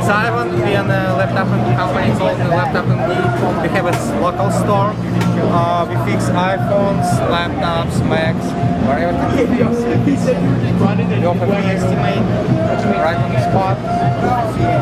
It's Ivan. We are a laptop company called Laptop MD. We have a local store. We fix iPhones, laptops, Macs, whatever. We offer free estimate right on the spot.